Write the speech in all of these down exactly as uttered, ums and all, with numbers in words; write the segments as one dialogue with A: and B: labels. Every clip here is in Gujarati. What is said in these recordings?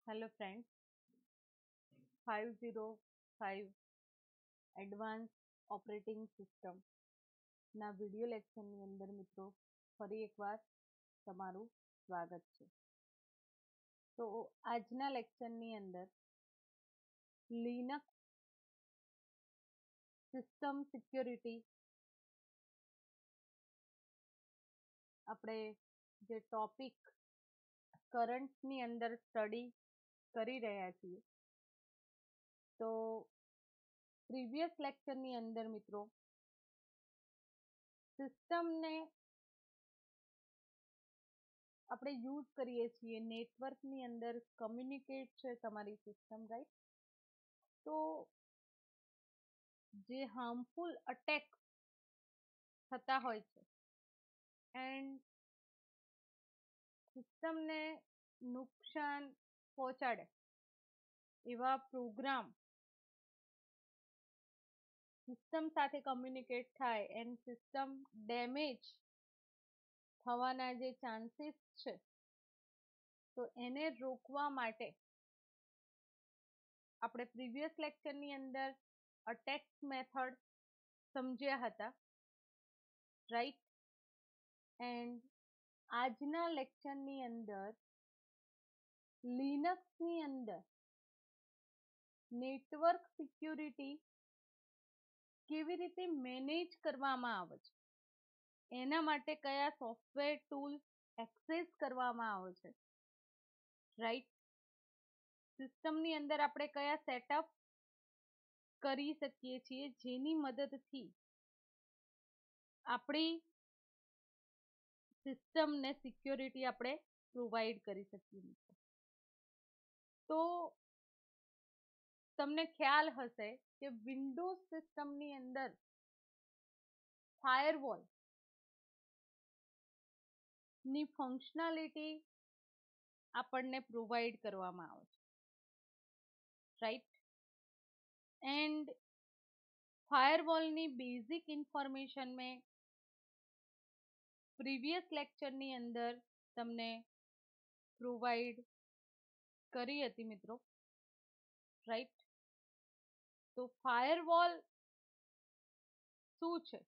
A: Hello friends, five zero five advance operating સિસ્ટમના વિડિયો લેક્ચરની અંદર મિત્રો ફરી એકવાર તમારું સ્વાગત છે. તો આજના લેક્ચરની અંદર લિનક્સ સિસ્ટમ સિક્યોરિટી આપણે જે ટોપિક કરંટની અંદર સ્ટડી કરી રહ્યા છીએ. તો પ્રીવિયસ લેક્ચરની અંદર મિત્રો સિસ્ટમને આપણે યુઝ કરીએ છીએ નેટવર્કની અંદર કમ્યુનિકેટ છે તમારી સિસ્ટમ, રાઈટ? તો જે હાર્મફુલ અટેક થતા હોય છે એન્ડ સિસ્ટમને નુકસાન પહોંચાડે એવા પ્રોગ્રામ સિસ્ટમ સાથે કમ્યુનિકેટ થાય એન્ડ સિસ્ટમ ડેમેજ થવાના જે ચાન્સીસ છે, તો એને રોકવા માટે આપણે પ્રીવિયસ લેક્ચરની અંદર અટેક મેથડ સમજ્યા હતા, રાઈટ? એન્ડ આજના લેક્ચરની અંદર લિનક્સની અંદર નેટવર્ક સિક્યુરિટી કેવી રીતે મેનેજ કરવામાં આવે છે, એના માટે કયા સોફ્ટવેર ટૂલ એક્સેસ કરવામાં આવે છે, રાઈટ? સિસ્ટમની અંદર આપણે કયા સેટઅપ કરી શકીએ છીએ જેની મદદથી આપણી સિસ્ટમને સિક્યોરિટી આપણે પ્રોવાઈડ કરી શકીએ. તો તમને ખ્યાલ હશે કે વિન્ડોઝ સિસ્ટમની અંદર ફાયરવોલ ની ફંક્શનાલિટી આપણને પ્રોવાઈડ કરવામાં આવે છે, રાઈટ? એન્ડ ફાયરવોલની બેઝિક ઇન્ફોર્મેશન મેં પ્રીવિયસ લેક્ચરની અંદર તમને પ્રોવાઈડ કરી હતી મિત્રો, રાઈટ? તો ફાયરવોલ શું છે?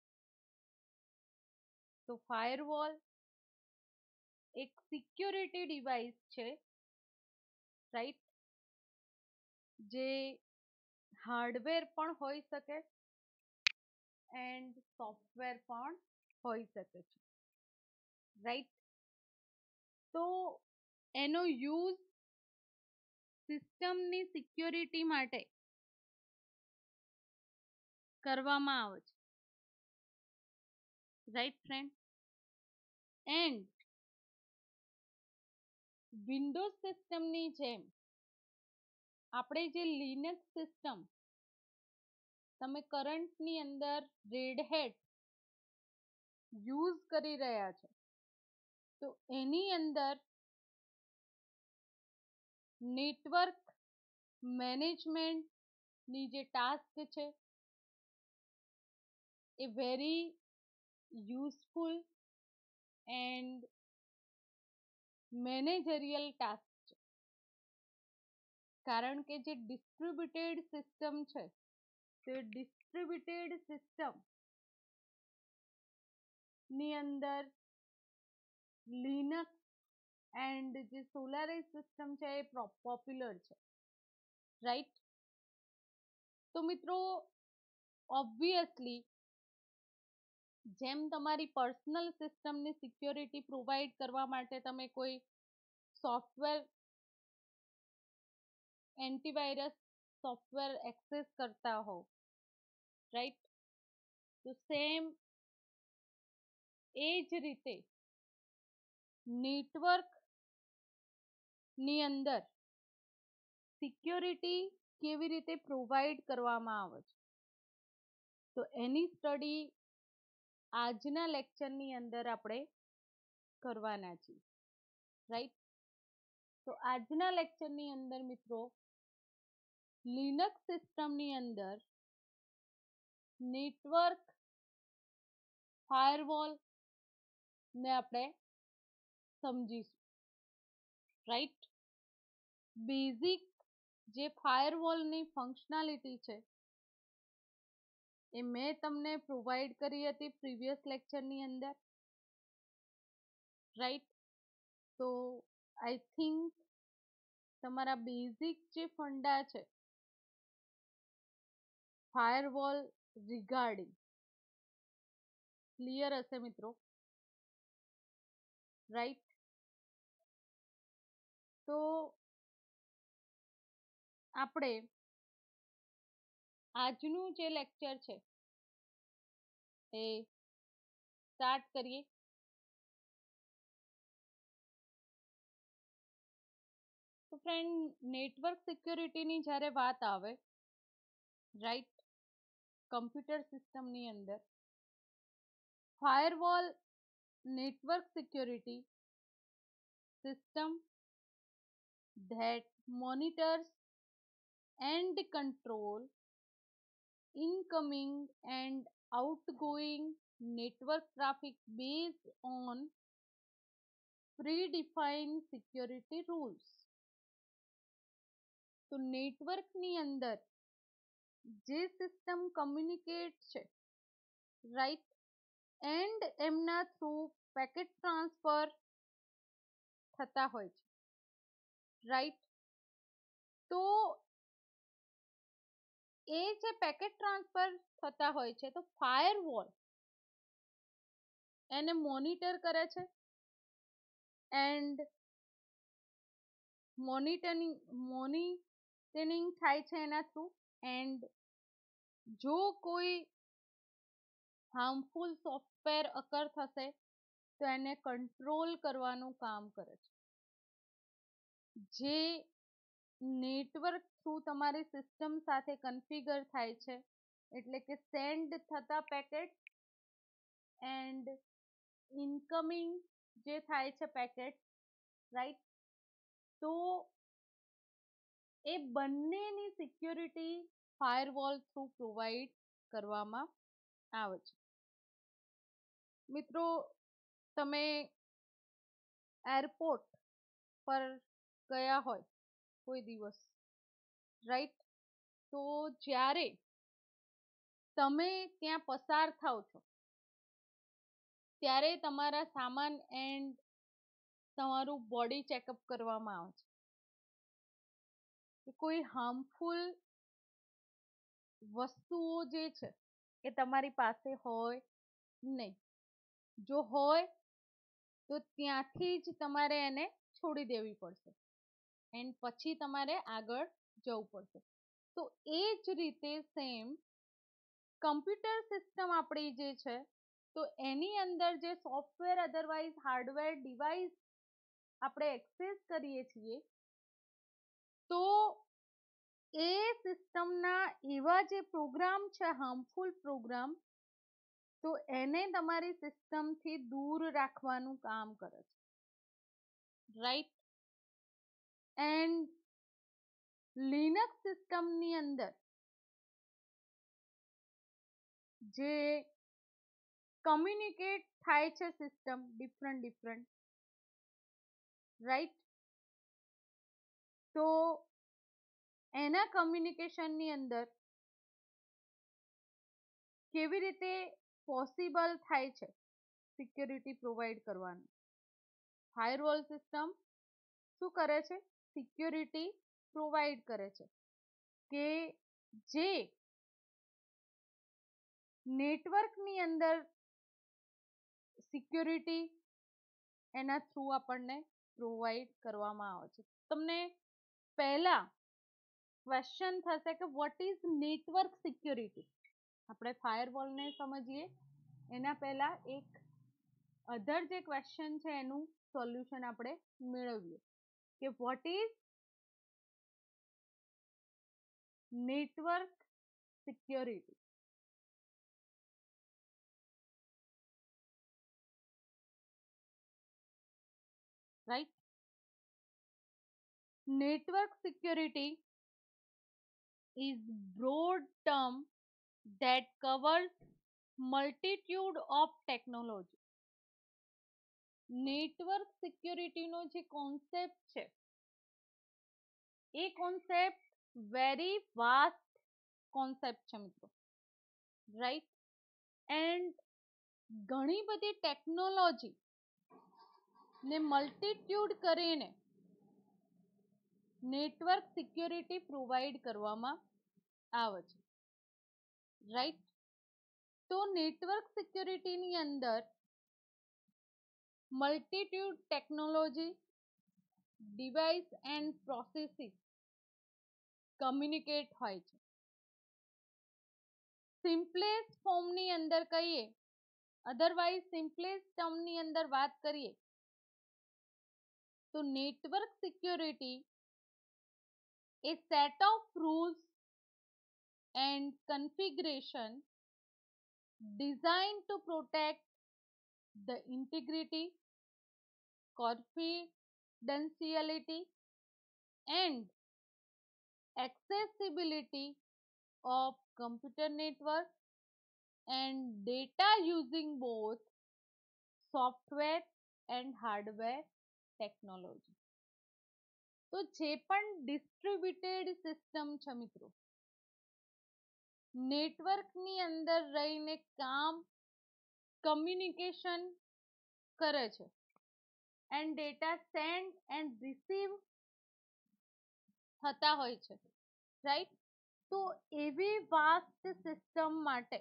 A: તો ફાયરવોલ એક સિક્યોરિટી ડિવાઇસ છે, રાઈટ? જે હાર્ડવેર પણ હોઈ શકે એન્ડ સોફ્ટવેર પણ હોઈ શકે છે, રાઈટ? તો એનો યુઝ સિસ્ટમની સિક્યોરિટી માટે કરવામાં આવે છે, રાઈટ ફ્રેન્ડ? એન્ડ વિન્ડોઝ સિસ્ટમની જેમ આપણે જે લિનક્સ સિસ્ટમ તમે કરંટની અંદર રેડ હેટ યુઝ કરી રહ્યા છો, તો એની અંદર નેટવર્ક મેનેજમેન્ટની જે ટાસ્ક છે એ very useful and managerial task છે, કારણ કે જે ડિસ્ટ્રીબ્યુટેડ સિસ્ટમ છે તે ડિસ્ટ્રીબ્યુટેડ સિસ્ટમ ની અંદર લિનક્સ એન્ડ જે સોલારિસ સિસ્ટમ છે એ પોપ્યુલર છે, રાઈટ? તો મિત્રો ઓબ્વિયસલી જેમ તમારી પર્સનલ સિસ્ટમની સિક્યોરિટી પ્રોવાઈડ કરવા માટે તમે કોઈ સોફ્ટવેર એન્ટીવાયરસ સોફ્ટવેર એક્સેસ કરતા હો, રાઈટ? તો સેમ એ જ રીતે નેટવર્ક ની અંદર સિક્યોરિટી કેવી રીતે પ્રોવાઈડ કરવામાં આવે છે, તો એની સ્ટડી આજના લેક્ચરની અંદર આપણે કરવાના છીએ, રાઈટ? તો આજના લેક્ચરની અંદર મિત્રો લિનક્સ સિસ્ટમની અંદર નેટવર્ક ફાયરવોલ ને આપણે સમજીશું, રાઈટ? બેઝિક જે ફાયરવોલની ફંક્શનાલિટી છે એ મેં તમને પ્રોવાઈડ કરી હતી પ્રીવિયસ લેક્ચરની અંદર, રાઈટ? તો આઈ થિંક તમારા બેઝિક જે ફંડા છે ફાયરવોલ રિગાર્ડિંગ ક્લિયર હશે મિત્રો, રાઈટ? તો આપણે આજનું જે લેક્ચર છે એ સ્ટાર્ટ કરીએ. તો ફ્રેન્ડ, નેટવર્ક સિક્યોરિટીની જ્યારે વાત આવે, રાઈટ, કમ્પ્યુટર સિસ્ટમની અંદર firewall network security system that monitors and control incoming and outgoing network traffic based on predefined security rules. તો નેટવર્કની અંદર જે સિસ્ટમ કમ્યુનિકેટ છે, રાઈટ, એન્ડ એમના થ્રુ પેકેટ ટ્રાન્સફર થતા હોય છે, રાઈટ? તો એ જે પેકેટ ટ્રાન્સફર થતા હોય છે તો ફાયરવોલ એને મોનિટર કરે છે એન્ડ મોનિટરિંગ મોનિટરિંગ થાય છે એના થ્રુ, એન્ડ જો કોઈ હાર્મફુલ સોફ્ટવેર અકર થશે તો એને કંટ્રોલ કરવાનું કામ કરે છે. જે નેટવર્ક થ્રુ તમારી સિસ્ટમ સાથે કન્ફિગર થાય છે, એટલે કે સેન્ડ થતા પેકેટ એન્ડ ઇનકમિંગ જે થાય છે પેકેટ, રાઈટ, તો એ બંનેની સિક્યોરિટી ફાયરવોલ થ્રુ પ્રોવાઈડ કરવામાં આવે છે. મિત્રો, તમે એરપોર્ટ પર ગયા હોય કોઈ દિવસ, રાઈટ, તો જ્યારે તમે ત્યાં પસાર થાવ છો ત્યારે તમારા સામાન એન્ડ તમારું બોડી ચેકઅપ કરવામાં આવે છે કે કોઈ હાર્મફુલ વસ્તુઓ જે છે એ તમારી પાસે હોય નહીં. જો હોય તો ત્યાંથી જ તમારે એને છોડી દેવી પડશે એન્ડ પછી તમારે આગળ જવું પડશે. તો એ જ રીતે સેમ કમ્પ્યુટર સિસ્ટમ આપણી જે છે તો એની અંદર જે સોફ્ટવેર અધરવાઇઝ હાર્ડવેર ડિવાઇસ આપણે એક્સેસ કરીએ છીએ તો એ સિસ્ટમના એવા જે પ્રોગ્રામ છે હાર્મફુલ પ્રોગ્રામ, તો એને તમારી સિસ્ટમથી દૂર રાખવાનું કામ કરે છે, રાઈટ? એન્ડ લિનક્સ સિસ્ટમની અંદર જે કમ્યુનિકેટ થાય છે સિસ્ટમ ડિફરન્ટ ડિફરન્ટ, રાઈટ, તો એના કમ્યુનિકેશનની અંદર કેવી રીતે પોસિબલ થાય છે સિક્યોરિટી પ્રોવાઈડ કરવાનું? ફાયરવોલ સિસ્ટમ શું કરે છે? સિક્યોરિટી પ્રોવાઈડ કરે છે કે જે નેટવર્કની અંદર સિક્યોરિટી એના થ્રુ આપણને પ્રોવાઈડ કરવામાં આવે છે. તમને પહેલા ક્વેશ્ચન થશે કે વોટ ઇઝ નેટવર્ક સિક્યોરિટી? આપણે ફાયરવોલને સમજીએ એના પહેલા એક અધર જે ક્વેશ્ચન છે એનું સોલ્યુશન આપણે મેળવીએ કે what is network security? Right? Network security is broad term that covers multitude of technology. Network સિક્યોરિટીનો જે કોન્સેપ્ટ છે એ કોન્સેપ્ટ વેરી વાસ્ટ કોન્સેપ્ટ છે મિત્રો, રાઈટ. એન્ડ ઘણી બધી ટેકનોલોજી ને મલ્ટીટ્યુડ કરીને નેટવર્ક સિક્યોરિટી પ્રોવાઈડ કરવામાં આવે છે, રાઈટ. તો નેટવર્ક સિક્યોરિટીની અંદર multitude technology, device and processes communicate હોય છે. સિમ્પલેસ્ટ ફોર્મની અંદર કહીએ, અધરવાઇઝ સિમ્પલેસ્ટ ટર્મની અંદર વાત કરીએ તો network security a set of rules and configuration designed to protect the integrity, confidentiality and accessibility of computer network and data using both software and hardware technology. તો જે પણ ડિસ્ટ્રીબ્યુટેડ સિસ્ટમ છે મિત્રો, નેટવર્કની અંદર રહીને કામ કમ્યુનિકેશન કરે છે and data send and receive થતા હોય છે, રાઈટ. તો એવી વાસ્ટ સિસ્ટમ માટે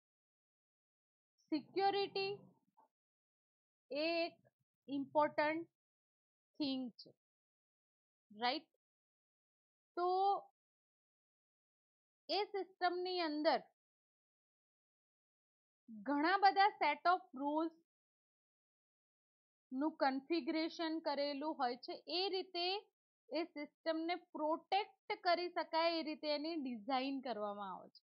A: સિક્યોરિટી એ એક ઇમ્પોર્ટન્ટ થિંગ છે, રાઈટ. તો એ સિસ્ટમની અંદર ઘણા બધા સેટ ઓફ રૂલ્સ નું કન્ફિગરેશન કરેલું હોય છે. એ રીતે એ સિસ્ટમને પ્રોટેક્ટ કરી શકાય એ રીતે એની ડિઝાઇન કરવામાં આવે છે.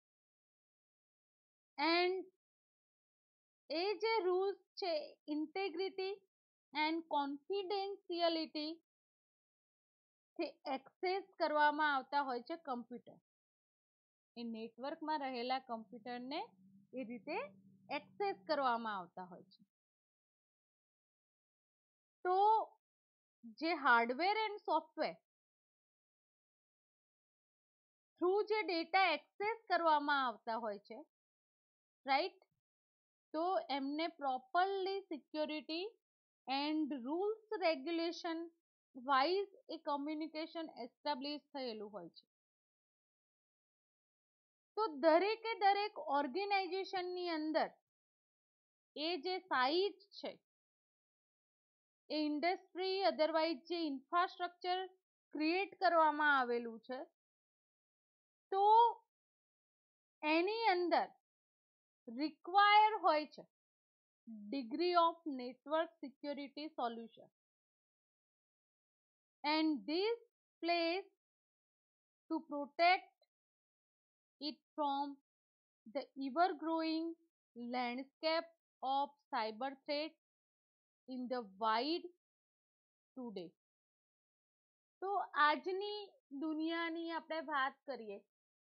A: એન્ડ એ જે રૂલ્સ છે ઇન્ટેગ્રિટી એન્ડ કોન્ફિડેન્શિયલિટી થી એક્સેસ કરવામાં આવતા હોય છે કમ્પ્યુટર. એ નેટવર્કમાં રહેલા કમ્પ્યુટરને એ રીતે એક્સેસ કરવામાં આવતા હોય છે. તો જે હાર્ડવેર એન્ડ સોફ્ટવેર થ્રુ જે ડેટા એક્સેસ કરવામાં આવતા હોય છે, રાઈટ. તો એમને properly security and rules regulation wise એ કમ્યુનિકેશન એસ્ટાબ્લિશ થયેલું હોય છે. તો દરેકે દરેક ઓર્ગેનાઇઝેશનની અંદર એ જે સાઇટ છે, એ ઇન્ડસ્ટ્રી અધરવાઇઝ જે ઇન્ફ્રાસ્ટ્રક્ચર ક્રિએટ કરવામાં આવેલું છે, તો એની અંદર રિક્વાયર હોય છે degree of network security solution and this place to protect it from the ever growing landscape of cyber threats in the wide today. તો આજની દુનિયાની આપણે વાત કરીએ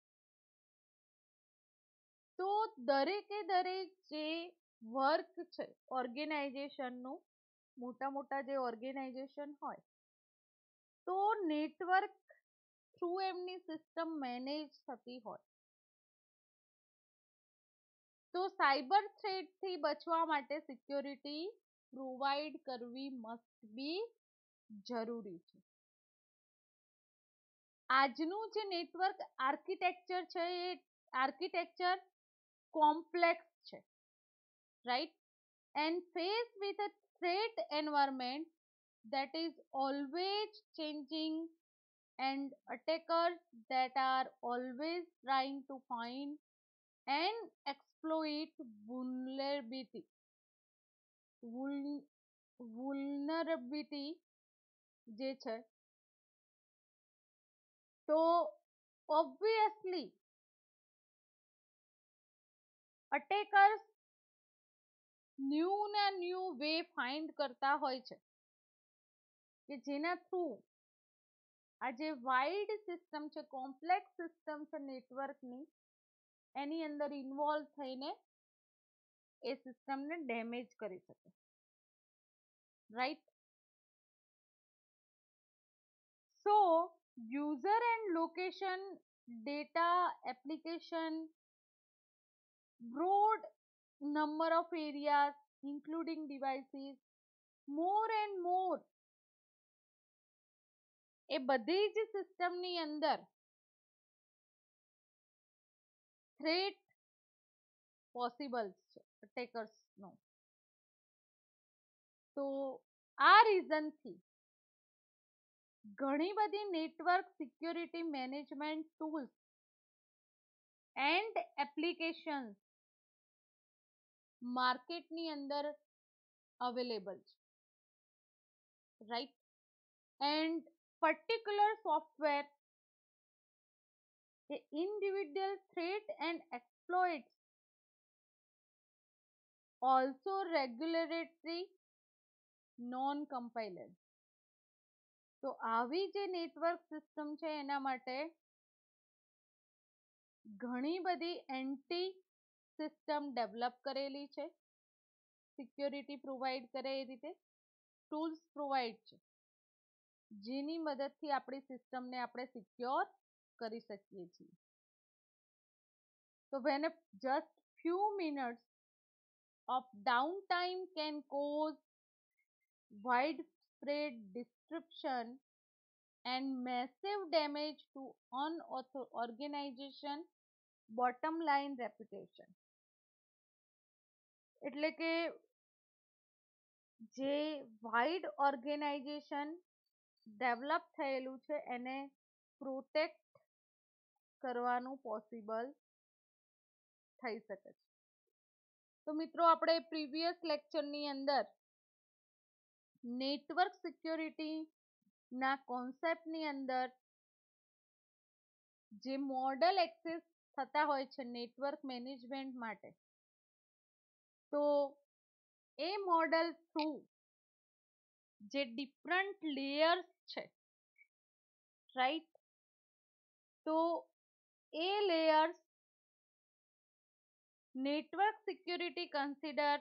A: તો દરેકે દરેક જે વર્ક છે ઓર્ગેનાઇઝેશનનું, મોટા મોટા જે ઓર્ગેનાઇઝેશન હોય તો નેટવર્ક થ્રુ એમની સિસ્ટમ મેનેજ થતી હોય, તો સાયબર થ્રેટથી બચવા માટે સિક્યોરિટી પ્રોવાઈડ કરવી મસ્ટ બી જરૂરી છે. આજનું જે નેટવર્ક આર્કિટેક્ચર છે એ આર્કિટેક્ચર કોમ્પ્લેક્સ છે, right. And face with a threat environment that is always changing and attackers that are always trying to find and exploit vulnerability vulnerability જે છે, તો obviously attackers ન્યૂ ના ન્યૂ વે ફાઇન્ડ કરતા હોય છે કે જેના થ્રુ આ જે વાઇડ સિસ્ટમ છે, કોમ્પ્લેક્સ સિસ્ટમ છે નેટવર્કની, એની અંદર ઇન્વોલ્વ થઈને એ સિસ્ટમને ડેમેજ કરી શકે, right. So user and location data application, broad number of areas including devices, more and more, એ બધી જ સિસ્ટમની અંદર થ્રેટ પોસિબલ છે અટેકર્સનો. તો આ રીઝનથી ઘણી બધી network security management tools and applications માર્કેટની અંદર અવેલેબલ છે, રાઈટ. એન્ડ પર્ટિક્યુલર સોફ્ટવેર એ individual threat and exploits also regulatory non compiler. તો આવી જે નેટવર્ક સિસ્ટમ છે એના માટે ઘણી બધી એન્ટી સિસ્ટમ ડેવલપ કરેલી છે, સિક્યોરિટી પ્રોવાઈડ કરે એ રીતે ટૂલ્સ પ્રોવાઈડ છે, જેની મદદથી આપણી સિસ્ટમને આપણે સિક્યોર કરી શકીએ છીએ. તો when a just few minutes of downtime can cause widespread disruption and massive damage to an organization bottom line reputation. એટલે કે જે વાઇડ ઓર્ગેનાઇઝેશન ડેવલપ થયેલું છે એને પ્રોટેક્ટ કરવાનું પોસિબલ થઈ શકે છે. તો મિત્રો આપણે પ્રીવિયસ લેક્ચરની અંદર નેટવર્ક સિક્યોરિટીના કોન્સેપ્ટની અંદર જે મોડલ એક્સેસ થતા હોય છે નેટવર્ક મેનેજમેન્ટ માટે, તો એ મોડલ થ્રુ જે ડિફરન્ટ લેયર્સ છે, રાઈટ, તો એ લેયર્સ નેટવર્ક સિક્યોરિટી કન્સિડર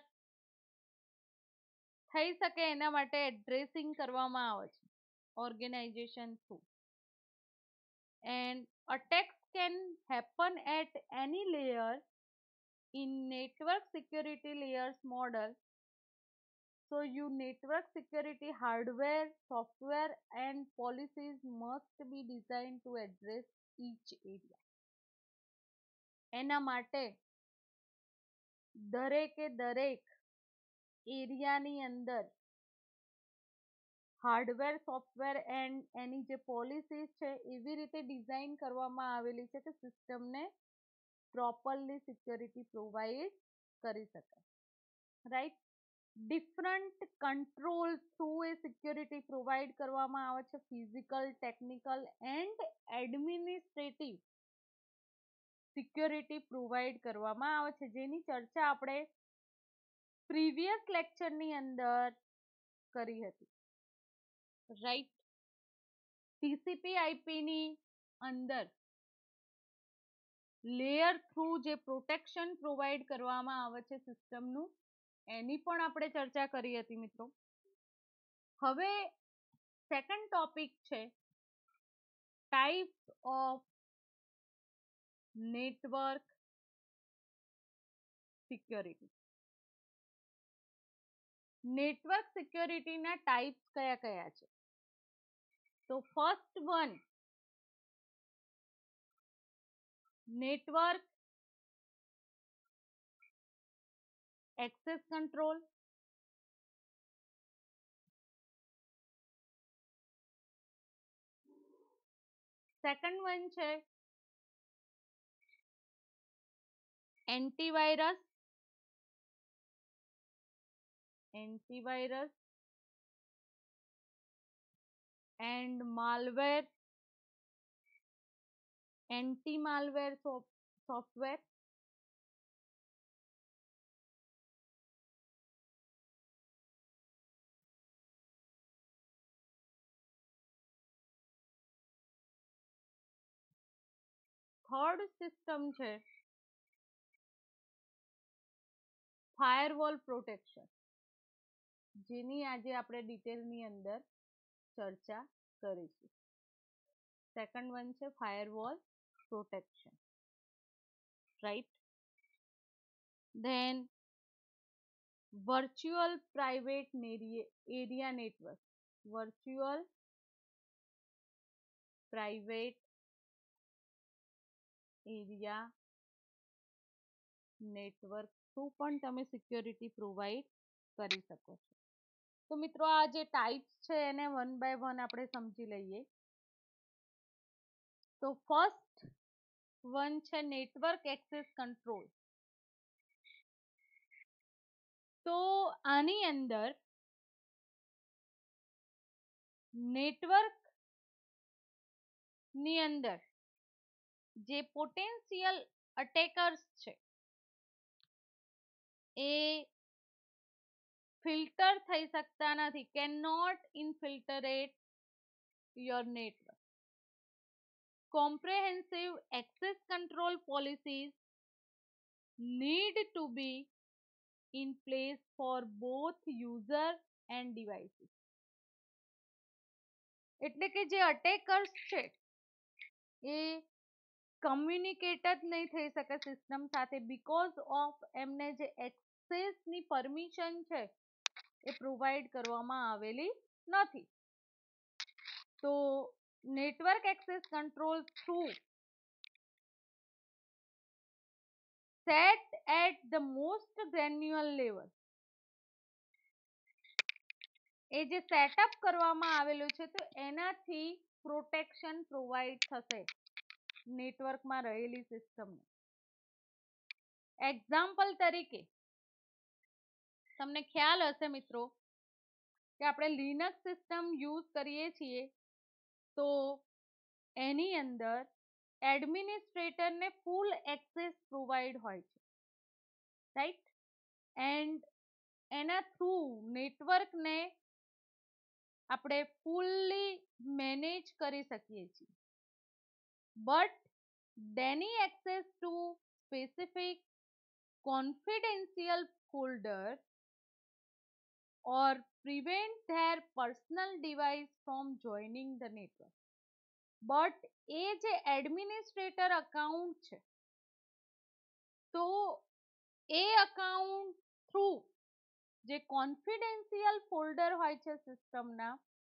A: થઈ શકે એના માટે એડ્રેસિંગ કરવામાં આવે છે organization through. And attacks can happen at any layer in network security layers model. So your network security hardware, software and policies must be designed to address each area. એના માટે દરેકે દરેક એરિયાની અંદર હાર્ડવેર, સોફ્ટવેર એન્ડ એની જે પોલિસીસ છે એવી રીતે ડિઝાઇન કરવામાં આવેલી છે કે સિસ્ટમને પ્રોપરલી સિક્યોરિટી પ્રોવાઈડ કરી શકાય, રાઈટ. ડિફરન્ટ કંટ્રોલ થ્રુ એ સિક્યોરિટી પ્રોવાઈડ કરવામાં આવે છે, physical, technical and administrative security provide કરવામાં આવે છે, જેની ચર્ચા આપણે પ્રીવિયસ લેક્ચરની અંદર કરી હતી, રાઈટ. ટીસીપી આઈપીની અંદર લેયર થ્રુ જે પ્રોટેક્શન પ્રોવાઈડ કરવામાં આવે છે સિસ્ટમનું, એની પણ આપણે ચર્ચા કરી હતી મિત્રો. હવે સેકન્ડ ટોપિક છે types of network security. Network સિક્યોરિટીના ટાઈપ્સ કયા કયા છે? તો first one, network access control. Second one છે antivirus antivirus and malware anti malware software. Third system છે ફાયરવોલ પ્રોટેક્શન, જેની આજે આપણે ડિટેલની અંદર ચર્ચા કરીશું. સેકન્ડ વન છે firewall protection, right. Then virtual private area network, virtual private area network through પણ તમે સિક્યોરિટી પ્રોવાઈડ કરી શકો છો. તો મિત્રો આ જે ટાઈપ્સ છે એને વન બાય વન આપણે સમજી લઈએ. તો ફર્સ્ટ વન છે નેટવર્ક એક્સેસ કંટ્રોલ. તો આની અંદર નેટવર્ક ની અંદર જે પોટેન્શિયલ અટેકર્સ છે એ ફિલ્ટર થઈ શકતા નથી, can not infiltrate your network. Comprehensive access control policies need to be in place for both user and devices. એટલે કે જે અટેકર્સ છે એ કમ્યુનિકેટ જ નહીં થઈ શકે સિસ્ટમ સાથે, બીકોઝ ઓફ એમને જે એક્સેસની પરમિશન છે એ પ્રોવાઈડ કરવામાં આવેલી નથી. તો network access control through set at the most granular level, એ જે સેટઅપ કરવામાં આવેલું છે તો એનાથી પ્રોટેક્શન પ્રોવાઈડ થશે નેટવર્કમાં રહેલી સિસ્ટમને. એક્ઝામ્પલ તરીકે તમને ખ્યાલ હશે મિત્રો કે આપણે લિનક્સ સિસ્ટમ યુઝ કરીએ છીએ તો એની અંદર એડમિનિસ્ટ્રેટરને ફૂલ એક્સેસ પ્રોવાઈડ હોય છે, રાઈટ. એન્ડ એના થ્રુ નેટવર્કને આપણે ફૂલ્લી મેનેજ કરી શકીએ છીએ. But deny access to specific confidential folder or prevent their personal device from joining the network. But એ જે એડમિનિસ્ટ્રેટર અકાઉન્ટ છે તો એ અકાઉન્ટ થ્રુ જે કોન્ફિડેન્શિયલ ફોલ્ડર હોય છે સિસ્ટમના,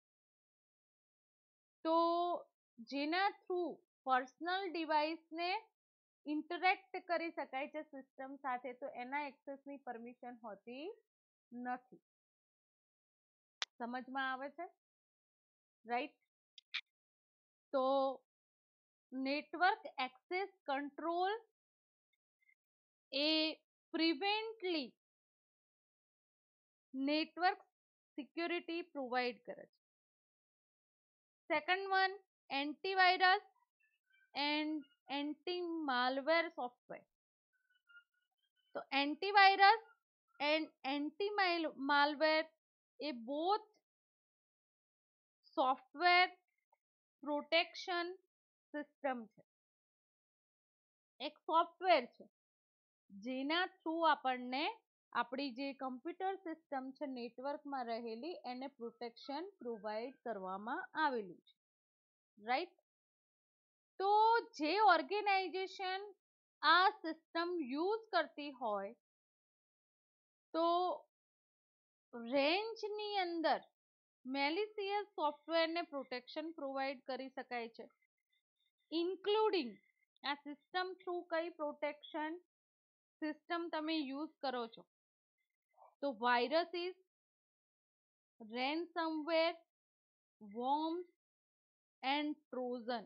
A: તો જેના થ્રુ પર્સનલ ડિવાઇસને ઇન્ટરેક્ટ કરી શકાય છે સિસ્ટમ સાથે, તો એના એક્સેસની પરમિશન હોતી નથી. સમજમાં આવે છે, રાઈટ. તો નેટવર્ક એક્સેસ કંટ્રોલ એ પ્રિવેન્ટલી નેટવર્ક સિક્યોરિટી પ્રોવાઈડ કરે છે. Second one antivirus and anti malware software. તો એન્ટીવાયરસ એન્ડ એન્ટી માલવેર એ બોથ સોફ્ટવેર પ્રોટેક્શન સિસ્ટમ છે. એક સોફ્ટવેર છે જેના થ્રુ આપણને આપણી જે કમ્પ્યુટર સિસ્ટમ છે નેટવર્કમાં રહેલી એને પ્રોટેક્શન પ્રોવાઈડ કરવામાં આવેલું છે, રાઈટ. તો જે ઓર્ગેનાઇઝેશન આ સિસ્ટમ યુઝ કરતી હોય તો રેન્જની અંદર મેલિસિયસ સોફ્ટવેરને પ્રોટેક્શન પ્રોવાઈડ કરી શકાય છે, ઇન્ક્લુડિંગ આ સિસ્ટમ થ્રુ કઈ પ્રોટેક્શન સિસ્ટમ તમે યુઝ કરો છો. તો viruses, ransomware, worms and trojan,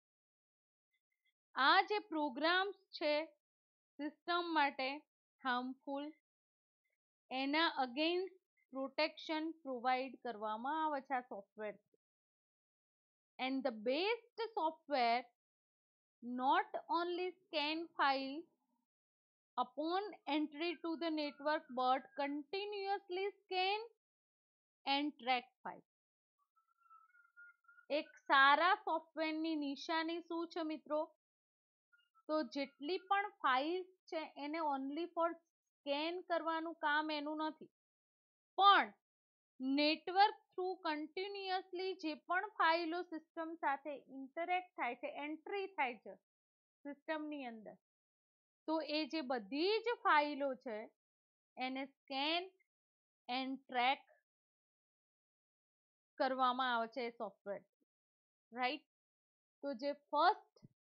A: આ જે પ્રોગ્રામ્સ છે સિસ્ટમ માટે હાર્મફુલ, એના અગેન્સ્ટ પ્રોટેક્શન પ્રોવાઈડ કરવામાં આવે છે આ software. And the best software not only scan files upon entry to the network but continuously scan and track files. એક સારા સોફ્ટવેરની નિશાની શું છે મિત્રો? તો જેટલી પણ ફાઇલ્સ છે એને ઓનલી ફોર સ્કેન કરવાનું કામ એનું નથી, પણ નેટવર્ક થ્રુ કન્ટિન્યુઅસલી જે પણ ફાઇલો સિસ્ટમ સાથે ઇન્ટરેક્ટ થાય છે, એન્ટ્રી થાય છે સિસ્ટમની અંદર, તો એ જે બધી જ ફાઇલો છે એને સ્કેન એન્ડ ટ્રેક કરવામાં આવે છે એ સોફ્ટવેર, રાઈટ. તો જે ફર્સ્ટ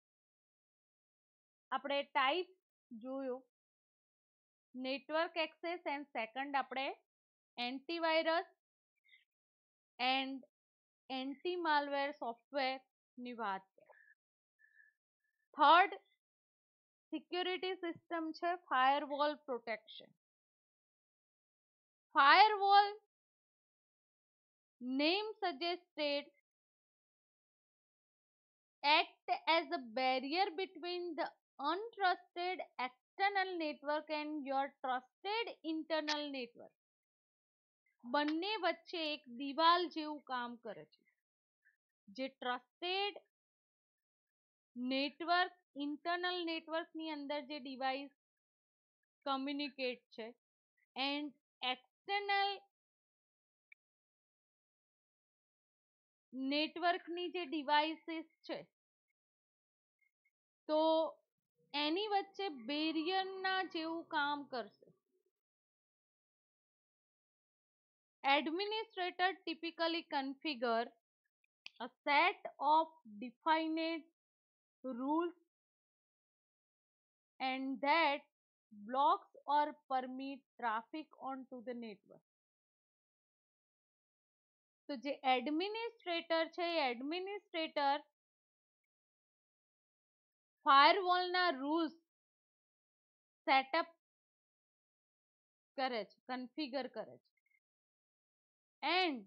A: આપણે ટાઈપ જોયો નેટવર્ક એક્સેસ, એન્ડ સેકન્ડ આપણે antivirus and anti malware software ની વાત કરી. થર્ડ સિક્યુરિટી સિસ્ટમ છે firewall protection. Firewall name suggested act as a barrier between the untrusted external network and your trusted internal network. બંને વચ્ચે એક દિવાલ જેવું કામ કરે છે. જે ટ્રસ્ટેડ નેટવર્ક, ઇન્ટરનલ નેટવર્કની અંદર જે ડિવાઇસ કમ્યુનિકેટ છે, એન્ડ એક્સટર્નલ નેટવર્કની જે ડિવાઇસીસ છે, તો એની વચ્ચે બેરિયરના જેવું કામ કરશે. Administrator typically configure a set of defined rules and that blocks or permit traffic onto the network. તો જે એડમિનિસ્ટ્રેટર છે એ એડમિનિસ્ટ્રેટર ફાયરવોલના રૂલ્સ સેટઅપ કરે છે, કન્ફિગર કરે છે, એન્ડ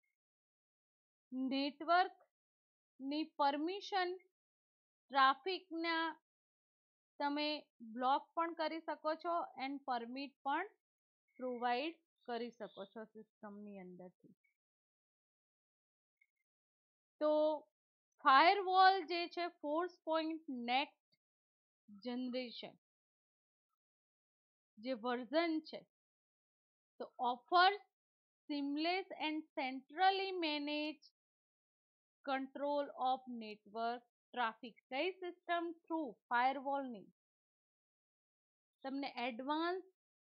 A: નેટવર્કની પરમિશન ટ્રાફિકના તમે બ્લોક પણ કરી શકો છો એન્ડ પરમિટ પણ પ્રોવાઈડ કરી શકો છો સિસ્ટમની અંદરથી. તો ફાયરવોલ જે છે ફોર્સ પોઈન્ટ નેક્સ્ટ જનરેશન જે વર્ઝન છે, તો offers seamless and centrally managed control of network traffic. કઈ સિસ્ટમ થ્રુ? ફાયરવોલની તમને advance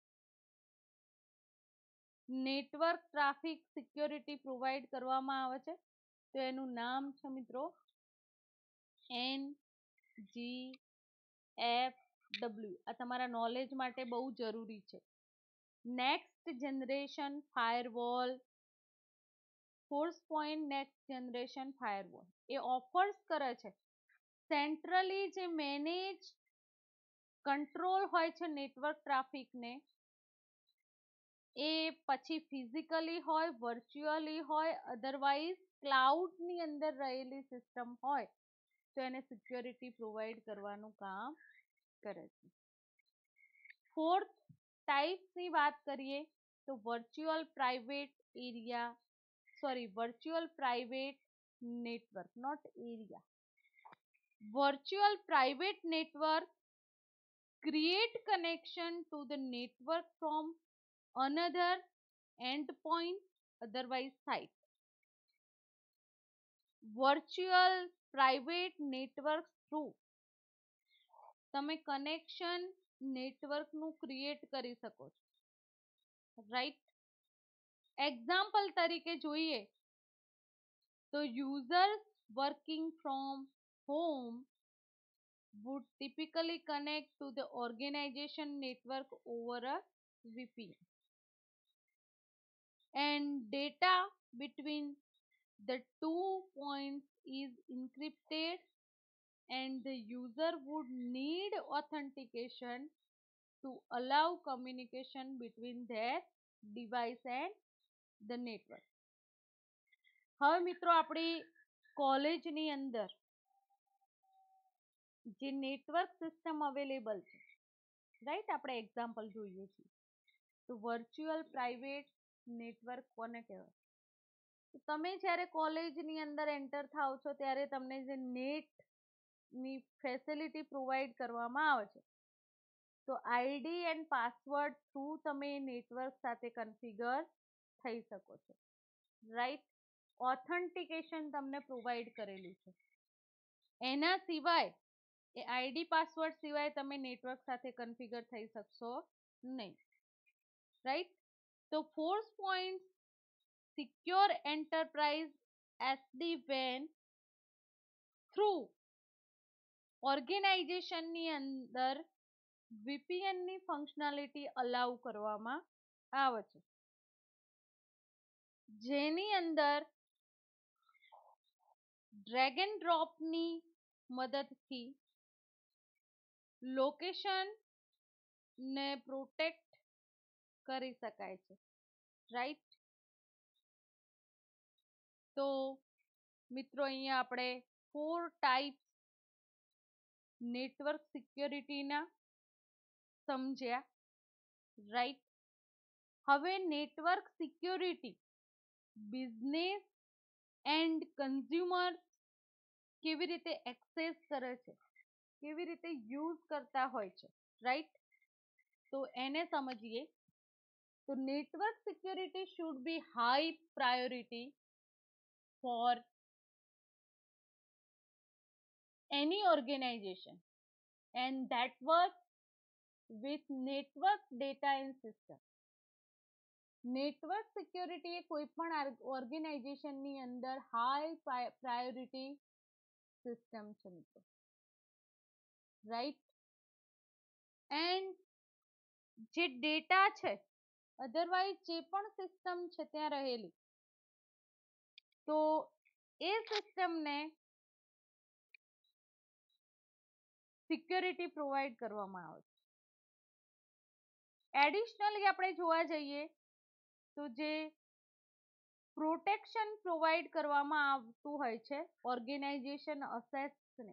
A: network traffic security provide કરવામાં આવે છે. તો એનું નામ છે મિત્રો એન જી એફ ડબલ્યુ. આ તમારા નોલેજ માટે બહુ જરૂરી છે. Next generation firewall, Forcepoint next generation firewall એ ઓફર્સ કરે છે સેન્ટ્રલી જે મેનેજ કંટ્રોલ હોય છે નેટવર્ક ટ્રાફિકને, એ પછી ફિઝિકલી હોય, વર્ચ્યુઅલી હોય, અધરવાઇઝ ક્લાઉડની અંદર રહેલી સિસ્ટમ હોય તો એને સિક્યોરિટી પ્રોવાઈડ કરવાનું કામ કરે છે. ફોર્થ ટાઈપ્સની વાત કરીએ તો virtual private area sorry virtual private network, not area. Virtual private network create connection to the network from another endpoint, otherwise site. Virtual private network through તમે કનેક્શન નેટવર્કનું ક્રિએટ કરી શકો છો, રાઈટ. એક્ઝામ્પલ તરીકે જોઈએ તો users working from home would typically connect to the organization network over a V P N, and data between the two points is encrypted, and the user would need authentication to allow communication between their device and the network. હવે મિત્રો આપણી કોલેજની અંદર જે નેટવર્ક સિસ્ટમ અવેલેબલ છે, રાઈટ, આપણે એક્ઝામ્પલ જોઈએ છીએ. તો વર્ચ્યુઅલ પ્રાઇવેટ નેટવર્ક કોને કહેવાય? તો તમે જ્યારે કોલેજની અંદર એન્ટર થાવ છો ત્યારે તમને જે નેટની ફેસિલિટી પ્રોવાઈડ કરવામાં આવે છે, તો આઈડી એન્ડ પાસવર્ડ થ્રુ તમે નેટવર્ક સાથે કન્ફિગર થઈ શકો છો, રાઈટ. ઓથેન્ટિકેશન તમને પ્રોવાઈડ કરેલું છે. એના સિવાય એ આઈડી પાસવર્ડ સિવાય તમે નેટવર્ક સાથે કન્ફિગર થઈ શકશો નહીં, રાઈટ. તો fourth point, secure enterprise SD વેન થ્રુ ઓર્ગેનાઇઝેશનની અંદર વીપીએનની ફંક્શનાલિટી અલાઉ કરવામાં આવે છે, જેની અંદર ડ્રેગ એન્ડ ડ્રોપની મદદથી લોકેશન ને પ્રોટેક્ટ કરી શકાય છે, રાઈટ. તો મિત્રો અહીંયા આપણે ફોર ટાઈપ્સ નેટવર્ક સિક્યોરિટીના સમજ્યા, રાઈટ. હવે network security business and consumer કેવી રીતે એક્સેસ કરે છે, કેવી રીતે યુઝ કરતા હોય છે, રાઈટ. તો એને સમજીએ. તો network security should be high priority for any organization and that works with network data and system. Network security એ કોઈ પણ ઓર્ગેનાઇઝેશનની અંદર હાઈ પ્રાયોરિટી સિસ્ટમ છે મિત્રો, રાઈટ. એન્ડ જે ડેટા છે, અધરવાઇઝ જે પણ સિસ્ટમ છે ત્યાં રહેલી, તો એ સિસ્ટમને સિક્યોરિટી પ્રોવાઈડ કરવામાં આવે છે. એડિશનલી આપણે જોવા જઈએ તો જે પ્રોટેક્શન પ્રોવાઈડ કરવામાં આવતું હોય છે ઓર્ગેનાઇઝેશન અસેટ્સને,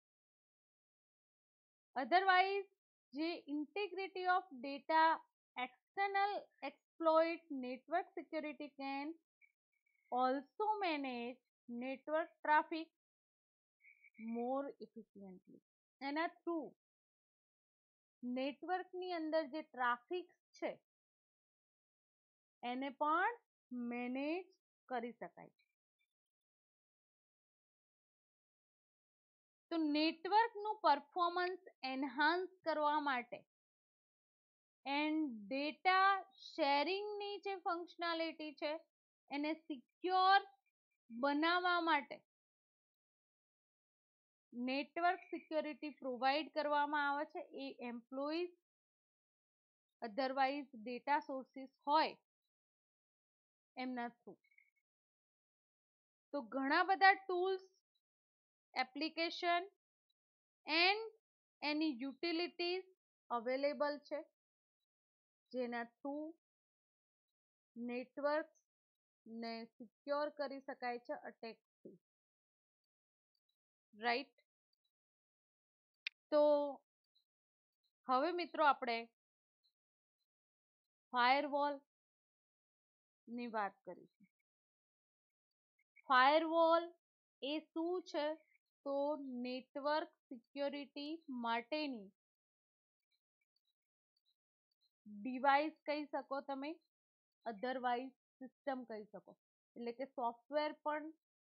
A: અધરવાઇઝ જે integrity of data external exploit network security can also manage network traffic more efficiently. એના થ્રુ નેટવર્કની અંદર જે ટ્રાફિક છે એને પણ મેનેજ કરી શકાય છે. તો નેટવર્કનું પરફોર્મન્સ એન્હાન્સ કરવા માટે એન્ડ ડેટા શેરિંગની જે ફંક્શનાલિટી છે એને સિક્યોર બનાવવા માટે નેટવર્ક સિક્યોરિટી પ્રોવાઈડ કરવામાં આવે છે. એ એમ્પ્લોઈઝ અધરવાઇઝ ડેટા સોર્સિસ હોય એમના થ્રુ. તો ઘણા બધા ટૂલ્સ, એપ્લિકેશન એન્ડ એની યુટિલિટીઝ અવેલેબલ છે, જેના થ્રુ નેટવર્ક ને સિક્યોર કરી શકાય છે અટેકથી, રાઈટ. તો હવે મિત્રો આપણે ફાયરવોલ ની વાત કરીશું. ફાયરવોલ એ શું છે? તો નેટવર્ક સિક્યોરિટી માટેની ડિવાઇસ કહી શકો તમે, અધરવાઇઝ સિસ્ટમ કહી શકો, એટલે કે સોફ્ટવેર પણ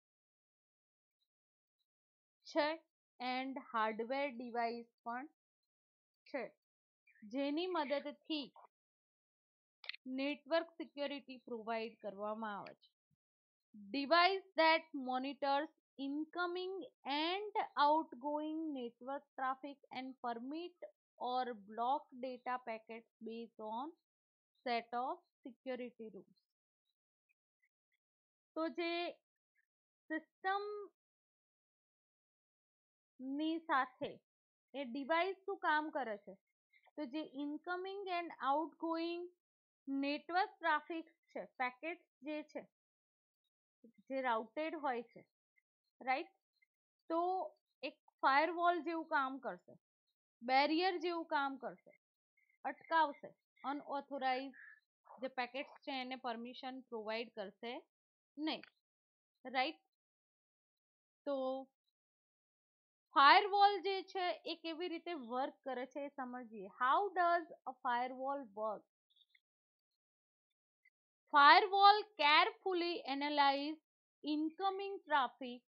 A: છે એન્ડ હાર્ડવેર ડિવાઇસ પણ છે, જેની મદદથી નેટવર્ક સિક્યોરિટી પ્રોવાઈડ કરવામાં આવે છે. Device that monitors incoming and outgoing network traffic and permit or block data packets based on set of security rules. તો જે સિસ્ટમ ની સાથે એ ડિવાઇસ શું કામ કરે છે? તો જે incoming and outgoing network traffic છે, પેકેટ જે છે, જે રાઉટેડ હોય છે, રાઈટ. તો એક ફાયરવોલ જેવું કામ કરશે, બેરિયર જેવું કામ કરશે, અટકાવશે, અનઓથોરાઇઝ જે પેકેટ્સ છે એને પરમિશન પ્રોવાઈડ કરશે નહીં, રાઈટ. તો ફાયરવોલ જે છે એ કેવી રીતે વર્ક કરે છે એ સમજીએ. How does a firewall work? firewall carefully analyze incoming traffic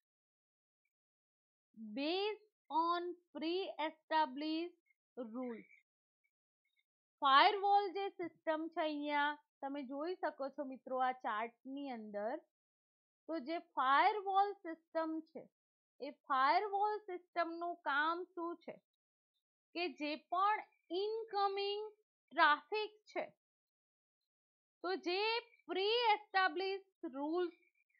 A: based on pre-established rules. Firewall જે સિસ્ટમ છે અહીંયા તમે જોઈ શકો છો મિત્રો આ ચાર્ટની અંદર. તો જે ફાયરવોલ સિસ્ટમ છે એ ફાયરવોલ સિસ્ટમનું કામ શું છે કે જે પણ ઇનકમિંગ ટ્રાફિક છે તો જે પ્રી એસ્ટાબ્લિશ્ડ રૂલ્સ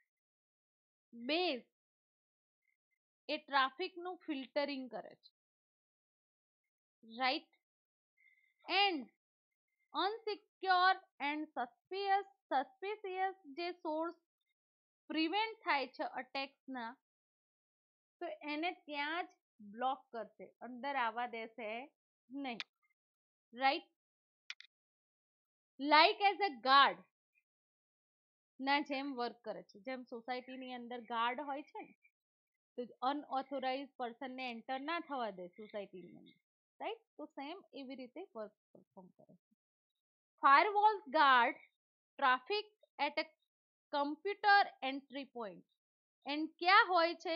A: બેઝ એ ટ્રાફિકનું ફિલ્ટરિંગ કરે છે, right. And unsecure and suspicious suspicious જે સોર્સ પ્રિવેન્ટ થાય છે અટેક્સના તો એને ત્યાં જ બ્લોક કરશે, અંદર આવવા દેશે નહીં, right. Like as a guard ના જેમ વર્ક કરે છે. જેમ સોસાયટીની અંદર ગાર્ડ હોય છે ને તો અનઓથોરાઇઝ પર્સનને એન્ટર ના થવા દે સોસાયટીની અંદર, રાઈટ. તો સેમ એવી રીતે વર્ક પરફોર્મ કરે છે. Firewalls guard traffic at a computer entry point. And ક્યાં હોય છે?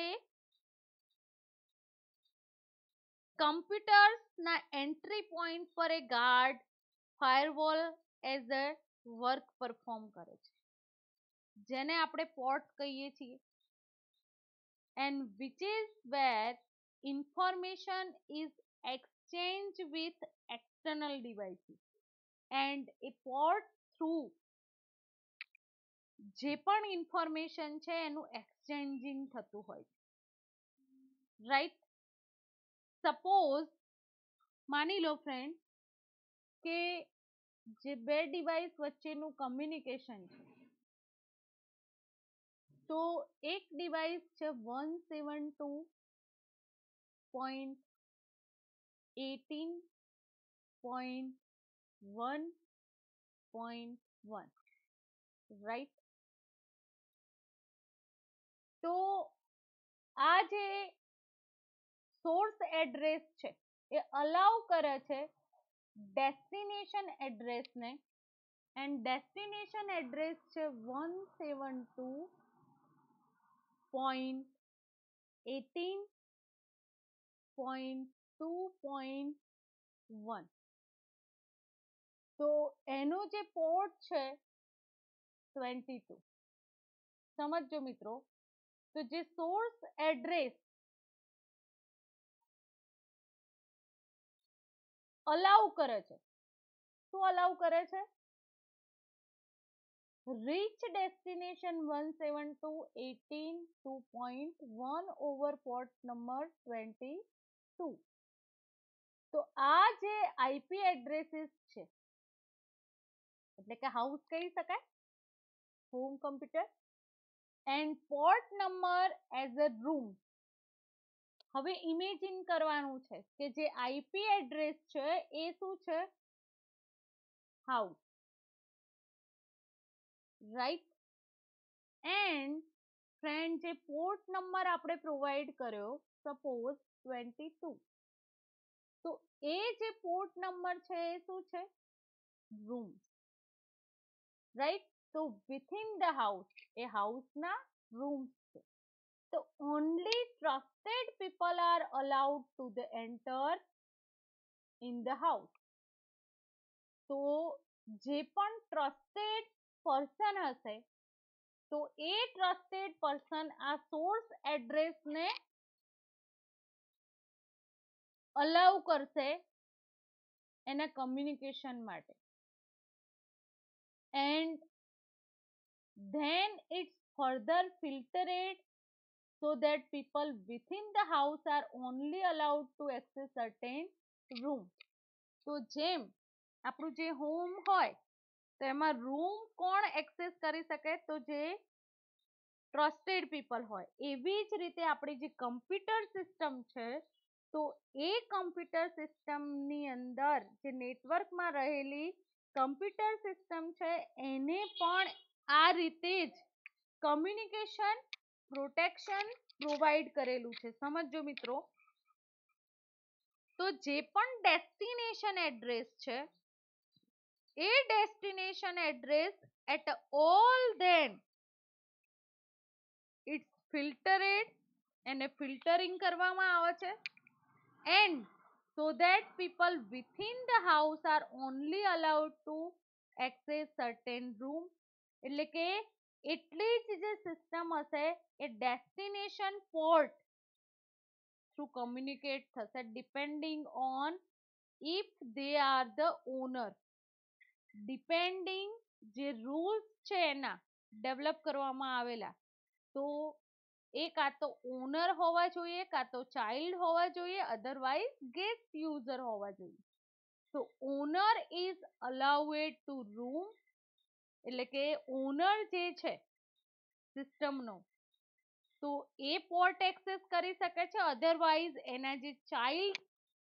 A: કમ્પ્યુટર્સના એન્ટ્રી પોઈન્ટ પર એ guard firewall as a work perform કરે છે, જેને આપણે પોર્ટ કહીએ છીએ. And which is where information is exchange with external devices. And એ પોર્ટ થ્રુ જે પણ ઇન્ફોર્મેશન છે એનું એક્સચેન્જિંગ થતું હોય, રાઈટ. સપોઝ માની લો ફ્રેન્ડ કે જે બે ડિવાઇસ વચ્ચેનું કમ્યુનિકેશન છે તો એક ડિવાઇસ છે one seven two point eighteen point one point one, right. તો આ જે સોર્સ એડ્રેસ છે એ અલાઉ કરે છે ડેસ્ટિનેશન એડ્રેસને. એન્ડ ડેસ્ટિનેશન એડ્રેસ છે one seven two point eighteen point two point one. તો એનું જે પોર્ટ છે ટ્વેન્ટી ટુ. સમજો મિત્રો. તો જે સોર્સ એડ્રેસ અલાઉ કરે છે, શું અલાઉ કરે છે? Reach destination one seven two eighteen two point one over port number twenty two. તો આ જે આઈપી એડ્રેસીસ છે એટલે કે હાઉસ કહી શકાય, home computer. And port number as a room. હવે ઇમેજિન કરવાનું છે કે જે આઈપી એડ્રેસ છે એ શું છે? House, right. એન્ડ ફ્રેન્ડ જે પોર્ટ નંબર આપણે પ્રોવાઈડ કર્યો સપોઝ ટ્વેન્ટી ટુ, તો એ જે પોર્ટ નંબર છે એ શું છે? Room, right. તો વિથિન ધ હાઉસ એ હાઉસના રૂમ્સ છે. તો only trusted people are allowed to the enter in the house. તો જે પણ ટ્રસ્ટેડ પર્સન હશે તો એ ટ્રસ્ટેડ પર્સન આ સોર્સ એડ્રેસને અલાઉ કરશે એના કમ્યુનિકેશન માટે. And then it's further filtered so that people within the house are only allowed to access certain room. તો જેમ આપણું જે હોમ હોય તો એમાં રૂમ કોણ એક્સેસ કરી શકે? તો જે ટ્રસ્ટેડ પીપલ હોય. એવી જ રીતે આપણી જે કમ્પ્યુટર સિસ્ટમ છે તો એ કમ્પ્યુટર સિસ્ટમની અંદર જે નેટવર્કમાં રહેલી કમ્પ્યુટર સિસ્ટમ છે એને પણ આ રીતે જ કમ્યુનિકેશન પ્રોટેક્શન પ્રોવાઈડ કરેલું છે. સમજો મિત્રો. તો જે પણ ડેસ્ટિનેશન એડ્રેસ છે એ destination address at all, then it's filtered એને filtering કરવામાં આવે છે, and so that people within the house are only allowed to access certain room. એટલે કે એટલી જ જે સિસ્ટમ હશે એ ડેસ્ટિનેશન પોર્ટ થ્રુ કમ્યુનિકેટ થશે, depending on if they are the owner. Depending જે રૂલ્સ છે એના ડેવલપ કરવામાં આવેલા, તો એ કાં તો ઓનર હોવા જોઈએ, કાં તો ચાઇલ્ડ હોવા જોઈએ, અધરવાઇઝ ગેસ્ટ યુઝર હોવા જોઈએ. તો owner is allowed to room, એટલે કે ઓનર જે છે સિસ્ટમનો, તો એ પોર્ટ એક્સેસ કરી શકે છે, અધરવાઇઝ એના જે ચાઇલ્ડ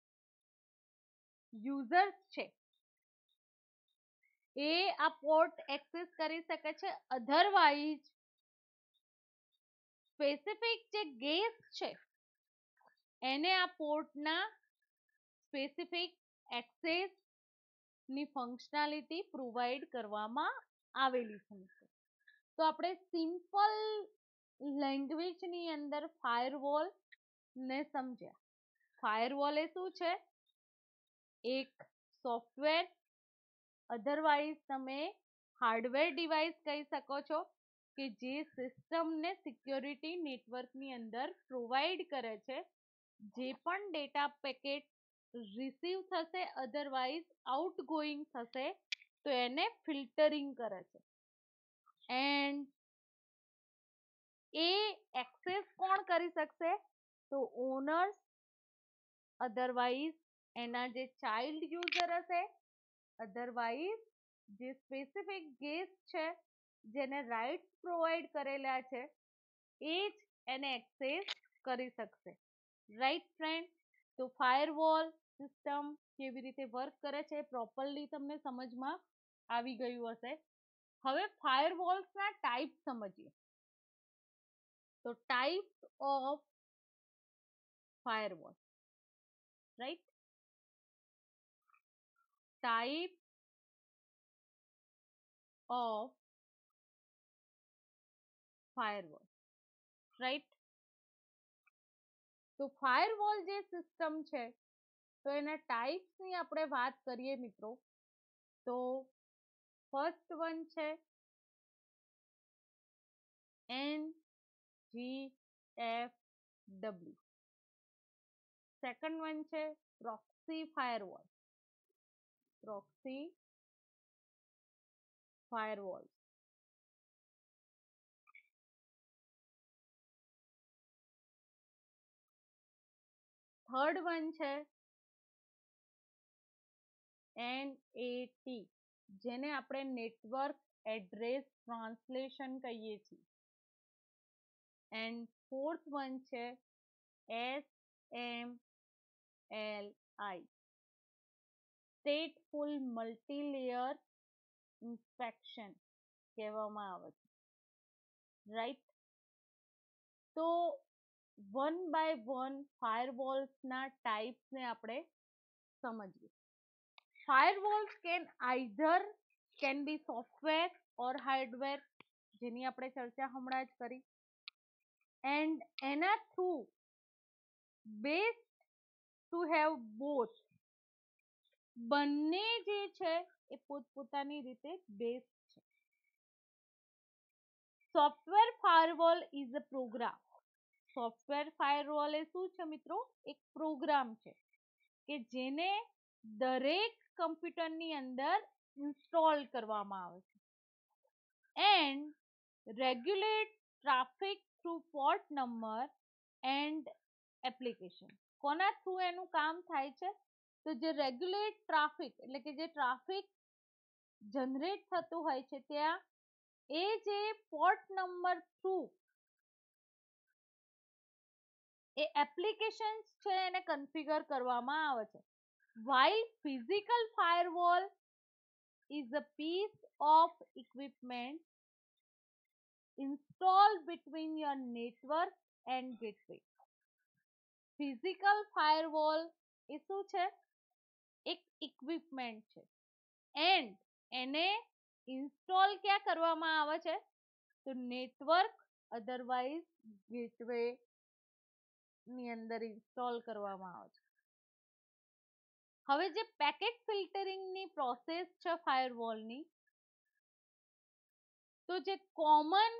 A: યુઝર્સ છે એ આ પોર્ટ એક્સેસ કરી શકે છે, અધરવાઇઝ સ્પેસિફિક જે ગેસ્ટ છે એને આ પોર્ટના સ્પેસિફિક એક્સેસ ની ફંક્શનાલિટી પ્રોવાઈડ કરવામાં આવેલી છે. તો આપણે સિમ્પલ લેંગ્વેજ ની અંદર ફાયરવોલ ને સમજ્યા. ફાયરવોલ એ શું છે? એક સોફ્ટવેર, અધરવાઇઝ તમે હાર્ડવેર ડિવાઇસ કહી શકો છો, કે જે સિસ્ટમને સિક્યોરિટી નેટવર્કની અંદર પ્રોવાઈડ કરે છે. જે પણ ડેટા પેકેટ રિસીવ થશે, અધરવાઇઝ આઉટગોઈંગ થશે, તો એને ફિલ્ટરિંગ કરે છે. એન્ડ એ એક્સેસ કોણ કરી શકશે? તો ઓનર્સ, અધરવાઇઝ એના જે ચાઇલ્ડ યુઝર હશે, અધરવાઇઝ જે સ્પેસિફિક ગેસ્ટ છે જેને રાઇટ્સ પ્રોવાઈડ કરેલા છે એ જ એને એક્સેસ કરી શકશે. Right friend? તો ફાયરવોલ સિસ્ટમ કેવી રીતે વર્ક કરે છે પ્રોપરલી તમને સમજમાં આવી ગયું હશે. હવે ફાયરવોલ્સના ટાઈપ સમજીએ. તો type of firewall, right? Type of firewall, right? તો ફાયરવોલ જે સિસ્ટમ છે, તો એના ટાઈપ્સની આપણે વાત કરીએ મિત્રો, તો ફર્સ્ટ વન છે N G F W, second one છે proxy firewall, proxy firewall, third one છે એન એ ટી, જેને આપણે નેટવર્ક એડ્રેસ ટ્રાન્સલેશન કહીએ છીએ. એન્ડ ફોર્થ વન છે S M L I, stateful multilayer inspection કહેવામાં આવે છે. રાઈટ? તો વન બાય વન ફાયરવોલ્સના ટાઈપ્સને આપણે સમજીએ. Firewalls can either can be software or hardware, જેની આપણે ચર્ચા હમણાં જ કરી. એન્ડ એના through best to have both, બંને જે છે એ પોતપોતાની રીતે બેસ્ટ છે. Software firewall is a program. Software firewall એ શું છે મિત્રો? એક પ્રોગ્રામ છે કે જેને દરેક કમ્પ્યુટરની અંદર ઇન્સ્ટોલ કરવામાં આવે છે. And regulate traffic through port number and application. કોના થ્રુ એનું કામ થાય છે? તો જે રેગ્યુલેટ ટ્રાફિક, એટલે કે જે ટ્રાફિક જનરેટ થતું હોય છે ત્યાં એ જે પોર્ટ નંબર થ્રુ એ એપ્લિકેશન્સ છે એને કન્ફિગર કરવામાં આવે છે. while physical firewall is a piece of equipment installed between your network and gateway. Physical firewall એ શું છે? એક ઇક્વિપમેન્ટ છે, એન્ડ એને ઇન્સ્ટોલ ક્યાં કરવામાં આવે છે? તો નેટવર્ક અધરવાઇઝ ગેટવે ની અંદર ઇન્સ્ટોલ કરવામાં આવે છે. હવે જે પેકેટ ફિલ્ટરિંગની પ્રોસેસ છે ફાયરવોલની, તો જે કોમન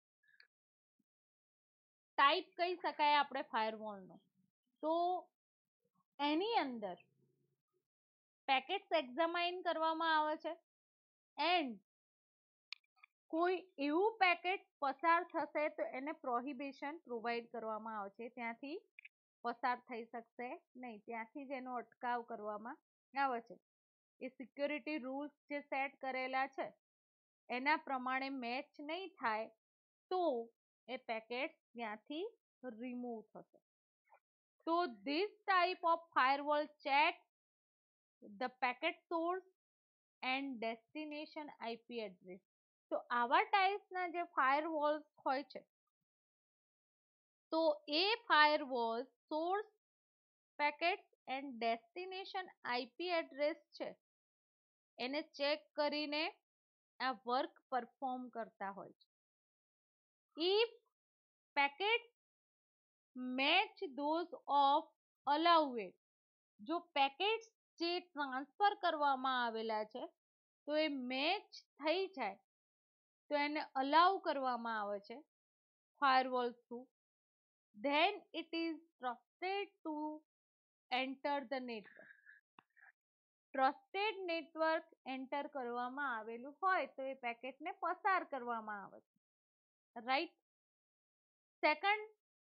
A: ટાઈપ કહી શકાય આપણે ફાયરવોલનો, તો એની અંદર પેકેટ્સ એક્ઝામાઇન કરવામાં આવે છે એન્ડ કોઈ એવું પેકેટ પસાર થશે તો એને પ્રોહિબિશન પ્રોવાઈડ કરવામાં આવે છે, ત્યાંથી પસાર થઈ શકશે નહીં, ત્યાંથી જ એનો અટકાવ કરવામાં આવે છે. એ સિક્યોરિટી રૂલ્સ જે સેટ કરેલા છે એના પ્રમાણે મેચ નહીં થાય તો એ પેકેટ ત્યાંથી રિમૂવ થશે. તો this type of firewall check the packet source and destination IP address. તો આવા ટાઈપ્સના જે ફાયરવોલ્સ હોય છે, તો એ firewall source, packet and destination IP address છે એને ચેક કરીને આ વર્ક પરફોર્મ કરતા હોય છે. If packet match those of allowed, જો પેકેટ્સ જે ટ્રાન્સફર કરવામાં આવેલા છે તો એ મેચ થઈ જાય તો એને અલાઉ કરવામાં આવે છે firewall through, then it is trusted to enter the network. Trusted network enter કરવામાં આવેલું હોય તો એ પેકેટને પસાર કરવામાં આવે છે, right. Second,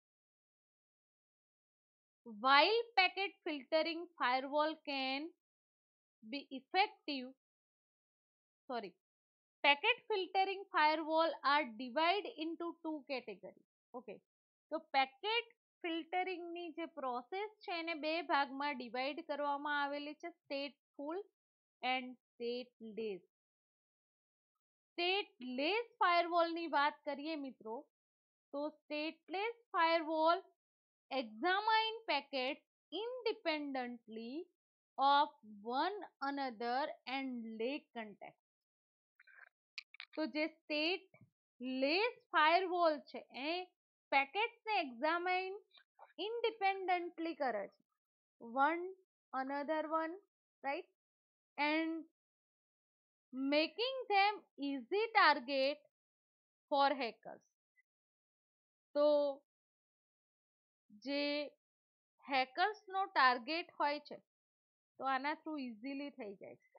A: while packet filtering firewall can be effective, sorry, packet filtering firewall are divided into two categories. Okay, તો પેકેટ ફિલ્ટરિંગની જે પ્રોસેસ છે એને બે ભાગમાં ડિવાઈડ કરવામાં આવેલી છે, સ્ટેટફુલ એન્ડ સ્ટેટલેસ. સ્ટેટલેસ ફાયરવોલની વાત કરીએ મિત્રો, તો stateless firewall examine packets independently of one another and lack context. તો જે સ્ટેટલેસ ફાયરવોલ છે એ પેકેટ્સને એક્ઝામાઇન ઇન્ડિપેન્ડન્ટલી કરે છે, one another one, right, and making them easy target for hackers. તો જે હેકર્સનો ટાર્ગેટ હોય છે તો આના થ્રુ ઇઝીલી થઈ જાય છે.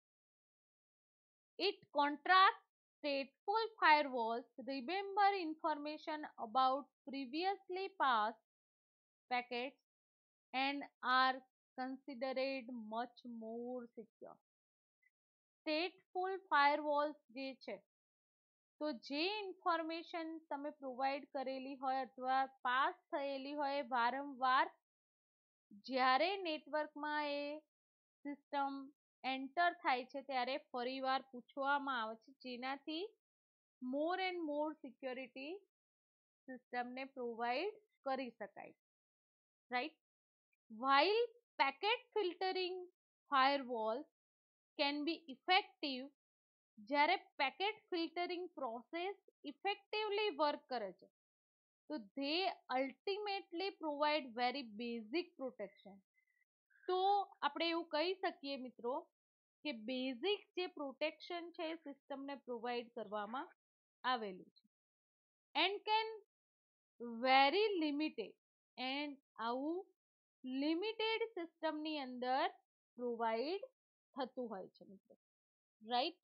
A: It contrast stateful firewalls remember information about previously passed packets and are considered much more secure. stateful firewalls જે છે તો જે ઇન્ફોર્મેશન તમે પ્રોવાઈડ કરેલી હોય અથવા પાસ થયેલી હોય વારંવાર જ્યારે નેટવર્કમાં એ સિસ્ટમ એન્ટર થાય છે ત્યારે ફરીવાર પૂછવામાં આવે છે, જેનાથી મોર એન્ડ મોર સિક્યોરિટી સિસ્ટમને પ્રોવાઈડ કરી શકાય, right. while packet filtering firewalls can be effective, જ્યારે packet filtering process effectively work કરે છે તો they ultimately provide very basic protection. તો આપણે એવું કહી શકીએ મિત્રો કે બેઝિક જે પ્રોટેક્શન છે એ સિસ્ટમને પ્રોવાઈડ કરવામાં આવેલું છે and can very limited, and આવું લિમિટેડ સિસ્ટમની અંદર પ્રોવાઈડ થતું હોય છે મિત્રો, રાઈટ.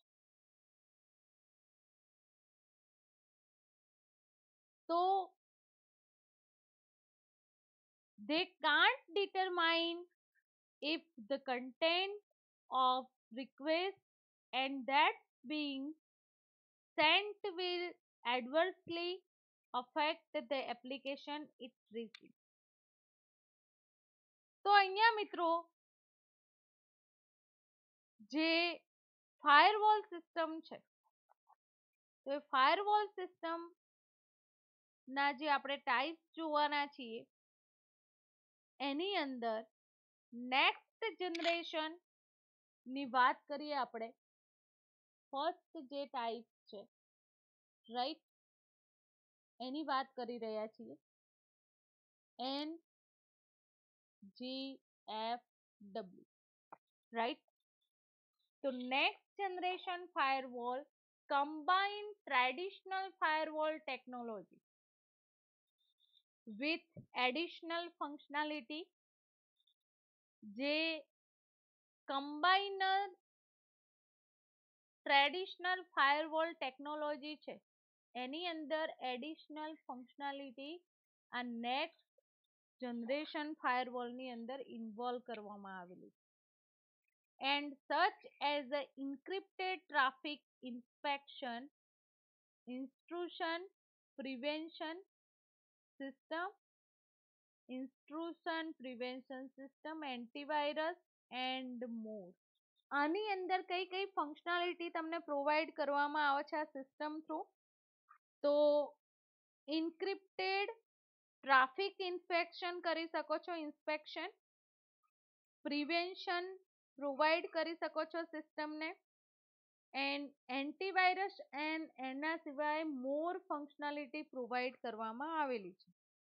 A: તો they can't determine if the content of request and that's being sent will adversely affect the application it receives. તો અહીંયા મિત્રો જે ફાયરવોલ સિસ્ટમ છે તો એ ફાયરવોલ સિસ્ટમ ના જે આપણે ટાઈપ્સ જોવાના છીએ એની અંદર નેક્સ્ટ જનરેશન ની વાત કરીએ આપણે ફર્સ્ટ જે ટાઈપ છે, રાઈટ, એની વાત કરી રહ્યા છીએ. N G F W, right. તો next generation firewall combine traditional firewall technology with additional functionality. જે કમ્બાઇનર ટ્રેડિશનલ ફાયરવોલ ટેકનોલોજી છે એની અંદર એડિશનલ ફંક્શનાલિટી આ નેક્સ્ટ જનરેશન ફાયરવોલની અંદર ઇન્વોલ્વ કરવામાં આવેલી and such as a encrypted traffic inspection, intrusion prevention system, intrusion prevention system, antivirus and more. આની અંદર કઈ કઈ ફંક્શનાલિટી તમને પ્રોવાઈડ કરવામાં આવે છે આ સિસ્ટમ થ્રુ? તો ઇન્ક્રિપ્ટેડ ટ્રાફિક ઇન્સ્પેક્શન કરી શકો છો, ઇન્સ્પેક્શન, પ્રિવેન્શન પ્રોવાઈડ કરી શકો છો સિસ્ટમને, એન્ડ એન્ટીવાયરસ એન્ડ એના સિવાય મોર ફંક્શનાલિટી પ્રોવાઈડ કરવામાં આવેલી છે.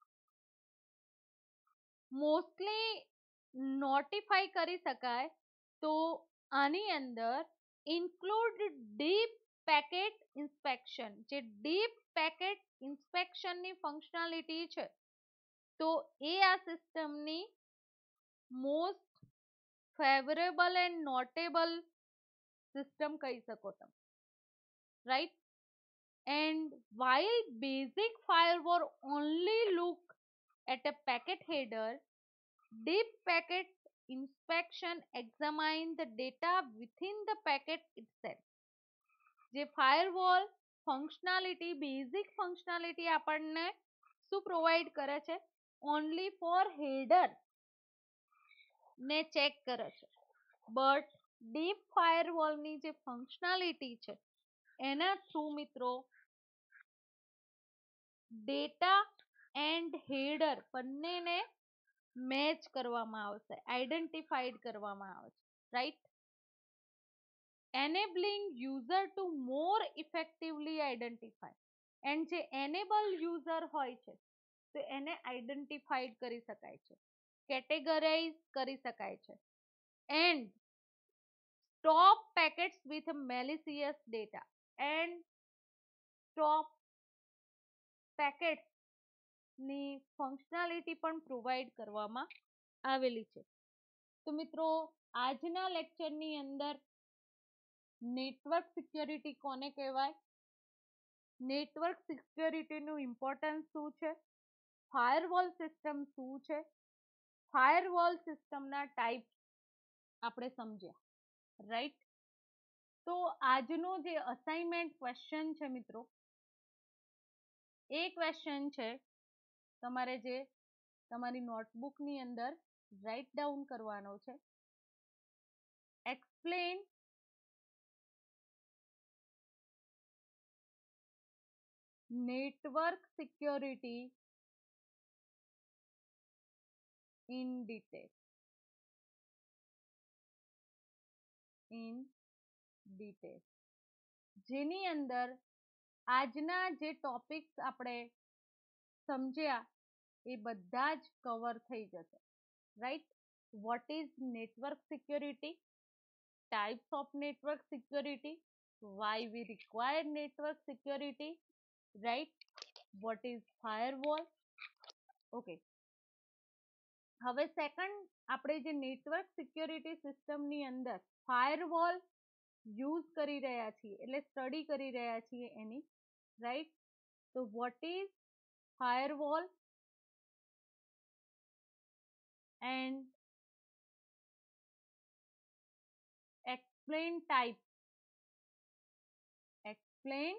A: મોસ્ટલી નોટિફાઈ કરી શકાય તો આની અંદર ઇન્ક્લુડ ડીપ પેકેટ ઇન્સ્પેક્શન. જે ડીપ પેકેટ ઇન્સ્પેક્શનની ફંક્શનાલિટી છે તો એ આ સિસ્ટમની most favourable and notable system કહી શકો તમે, right. And while basic firewall only look at a packet header, deep packet inspection examine the data within the packet itself. જે ફાયરવોલ ફંક્શનાલિટી, બેઝિક ફંક્શનાલિટી આપણને શું પ્રોવાઈડ કરે છે? ઓનલી ફોર હેડર ને ચેક કરે છે, બટ ડીપ ફાયરવોલની જે ફંક્શનાલિટી છે એના થ્રુ મિત્રો ડેટા એન્ડ હેડર બંનેને મેચ કરવામાં આવશે, આઈડેન્ટિફાઈડ કરવામાં આવે છે, right. enabling user to more effectively identify. And જે એનેબલ યુઝર હોય છે તો એને આઈડેન્ટિફાઈડ કરી શકાય છે, કેટેગરાઇઝ કરી શકાય છે, and stop packets with malicious data, and stop packets ની ફંક્શનાલિટી પણ પ્રોવાઈડ કરવામાં આવેલી છે. તો મિત્રો આજના લેક્ચરની અંદર નેટવર્ક સિક્યોરિટી કોને કહેવાય, નેટવર્ક સિક્યોરિટીનું ઇમ્પોર્ટન્સ શું છે, ફાયરવોલ સિસ્ટમ શું છે, ફાયરવોલ સિસ્ટમના ટાઈપ આપણે સમજ્યા, રાઈટ. તો આજનો જે અસાઇનમેન્ટ ક્વેશ્ચન છે મિત્રો, એ ક્વેશ્ચન છે તમારે જે તમારી નોટબુકની અંદર રાઇટ ડાઉન કરવાનો છે. Explain network security in detail, in detail. જેની અંદર આજના જે ટોપિક્સ આપણે સમજ્યા એ બધા જ કવર થઈ જશે, right. What is network security, types of network security, why we require network security, right. What is firewall. Okay, હવે સેકન્ડ આપણે જે નેટવર્ક સિક્યોરિટી સિસ્ટમની અંદર ફાયરવોલ યુઝ કરી રહ્યા છીએ એટલે સ્ટડી કરી રહ્યા છીએ એની, રાઈટ. તો what is firewall and explain type, explain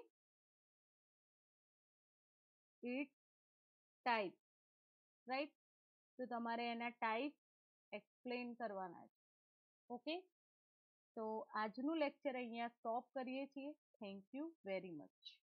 A: its type, right. તો તમારે એના ટાઈપ એક્સપ્લેન કરવાના છે, ઓકે. તો આજનું લેક્ચર અહીંયા સ્ટોપ કરીએ છીએ. Thank you very much.